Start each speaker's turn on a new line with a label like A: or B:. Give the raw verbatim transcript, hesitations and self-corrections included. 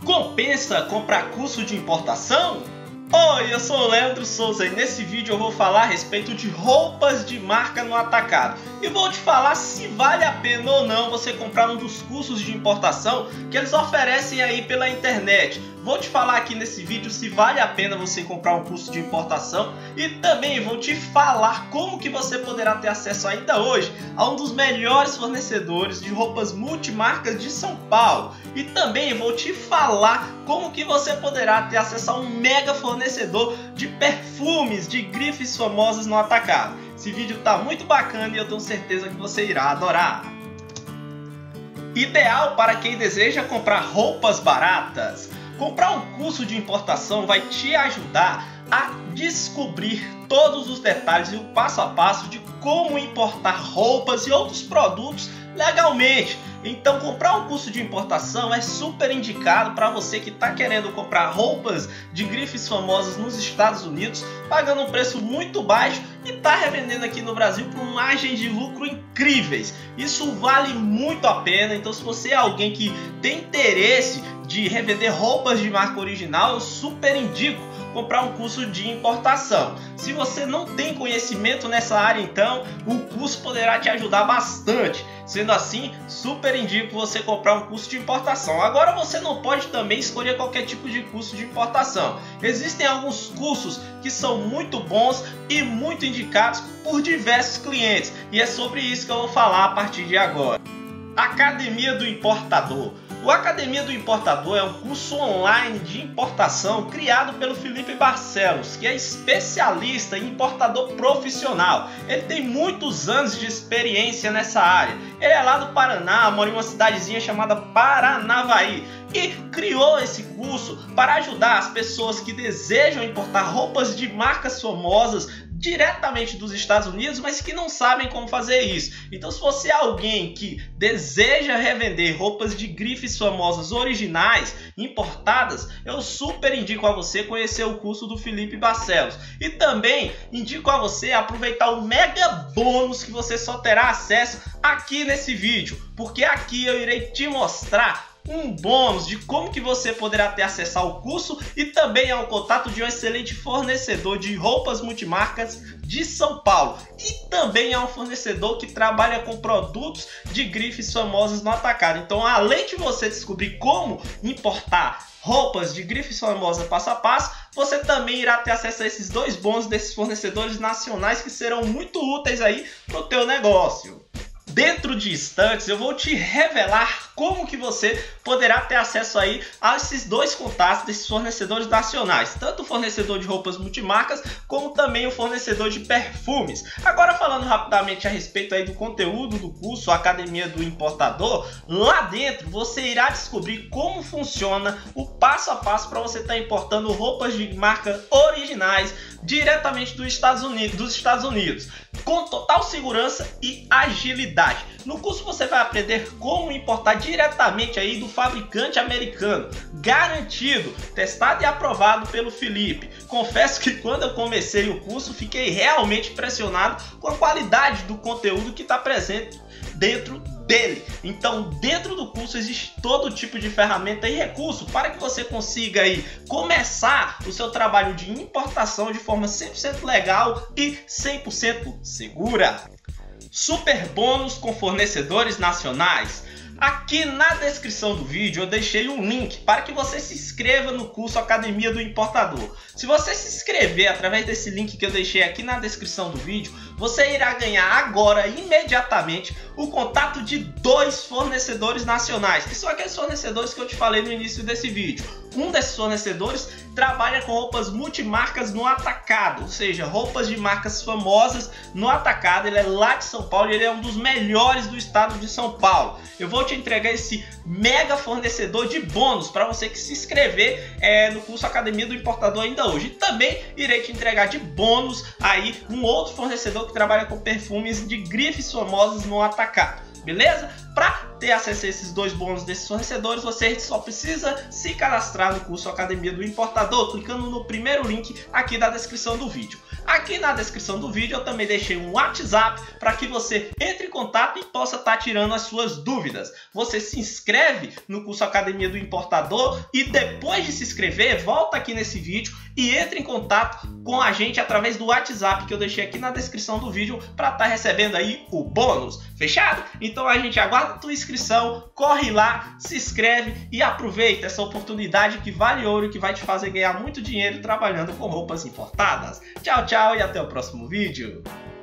A: Compensa comprar curso de importação? Oi, eu sou o Leandro Souza e nesse vídeo eu vou falar a respeito de roupas de marca no atacado. E vou te falar se vale a pena ou não você comprar um dos cursos de importação que eles oferecem aí pela internet. Vou te falar aqui nesse vídeo se vale a pena você comprar um curso de importação e também vou te falar como que você poderá ter acesso ainda hoje a um dos melhores fornecedores de roupas multimarcas de São Paulo. E também vou te falar como que você poderá ter acesso a um mega fornecedor de perfumes de grifes famosas no atacado. Esse vídeo tá muito bacana e eu tenho certeza que você irá adorar. Ideal para quem deseja comprar roupas baratas. Comprar um curso de importação vai te ajudar a descobrir todos os detalhes e o passo a passo de como importar roupas e outros produtos legalmente. Então comprar um curso de importação é super indicado para você que está querendo comprar roupas de grifes famosas nos Estados Unidos, pagando um preço muito baixo e está revendendo aqui no Brasil por margens de lucro incríveis. Isso vale muito a pena, então se você é alguém que tem interesse de revender roupas de marca original, eu super indico comprar um curso de importação. Se você não tem conhecimento nessa área, então o curso poderá te ajudar bastante. Sendo assim, super indico você comprar um curso de importação. Agora você não pode também escolher qualquer tipo de curso de importação. Existem alguns cursos que são muito bons e muito indicados por diversos clientes. E é sobre isso que eu vou falar a partir de agora. Academia do Importador. O Academia do Importador é um curso online de importação criado pelo Felipe Barcelos, que é especialista em importador profissional. Ele tem muitos anos de experiência nessa área. Ele é lá do Paraná, mora em uma cidadezinha chamada Paranavaí e criou esse curso para ajudar as pessoas que desejam importar roupas de marcas famosas diretamente dos Estados Unidos, mas que não sabem como fazer isso. Então, se você é alguém que deseja revender roupas de grifes famosas originais, importadas, eu super indico a você conhecer o curso do Felipe Barcelos. E também indico a você aproveitar o mega bônus que você só terá acesso aqui nesse vídeo, porque aqui eu irei te mostrar um bônus de como que você poderá ter acesso ao curso e também ao contato de um excelente fornecedor de roupas multimarcas de São Paulo. E também é um fornecedor que trabalha com produtos de grifes famosas no atacado. Então, além de você descobrir como importar roupas de grifes famosas passo a passo, você também irá ter acesso a esses dois bônus desses fornecedores nacionais que serão muito úteis aí para o teu negócio. Dentro de instantes eu vou te revelar como que você poderá ter acesso aí a esses dois contatos desses fornecedores nacionais, tanto o fornecedor de roupas multimarcas como também o fornecedor de perfumes. Agora falando rapidamente a respeito aí do conteúdo do curso Academia do Importador, lá dentro você irá descobrir como funciona o passo a passo para você estar importando roupas de marca originais diretamente dos Estados Unidos, dos Estados Unidos, com total segurança e agilidade. No curso você vai aprender como importar diretamente aí do fabricante americano, garantido, testado e aprovado pelo Felipe. Confesso que quando eu comecei o curso fiquei realmente impressionado com a qualidade do conteúdo que está presente dentro dele. Então, dentro do curso existe todo tipo de ferramenta e recurso para que você consiga aí começar o seu trabalho de importação de forma cem por cento legal e cem por cento segura. Super bônus com fornecedores nacionais. Aqui na descrição do vídeo eu deixei um link para que você se inscreva no curso Academia do Importador. Se você se inscrever através desse link que eu deixei aqui na descrição do vídeo, você irá ganhar agora, imediatamente, o contato de dois fornecedores nacionais, que são aqueles fornecedores que eu te falei no início desse vídeo. Um desses fornecedores trabalha com roupas multimarcas no atacado, ou seja, roupas de marcas famosas no atacado. Ele é lá de São Paulo e ele é um dos melhores do estado de São Paulo. Eu vou te entregar esse mega fornecedor de bônus para você que se inscrever é, no curso Academia do Importador ainda hoje. E também irei te entregar de bônus aí um outro fornecedor que trabalha com perfumes de grifes famosas no atacado. Beleza? Para ter acesso a esses dois bônus desses fornecedores, você só precisa se cadastrar no curso Academia do Importador, clicando no primeiro link aqui da descrição do vídeo. Aqui na descrição do vídeo eu também deixei um WhatsApp para que você entre em contato e possa estar tirando as suas dúvidas. Você se inscreve no curso Academia do Importador e depois de se inscrever, volta aqui nesse vídeo e entre em contato com a gente através do WhatsApp que eu deixei aqui na descrição do vídeo para estar recebendo aí o bônus. Fechado? Então a gente aguarda a tua inscrição, corre lá, se inscreve e aproveita essa oportunidade que vale ouro e que vai te fazer ganhar muito dinheiro trabalhando com roupas importadas. Tchau, tchau e até o próximo vídeo.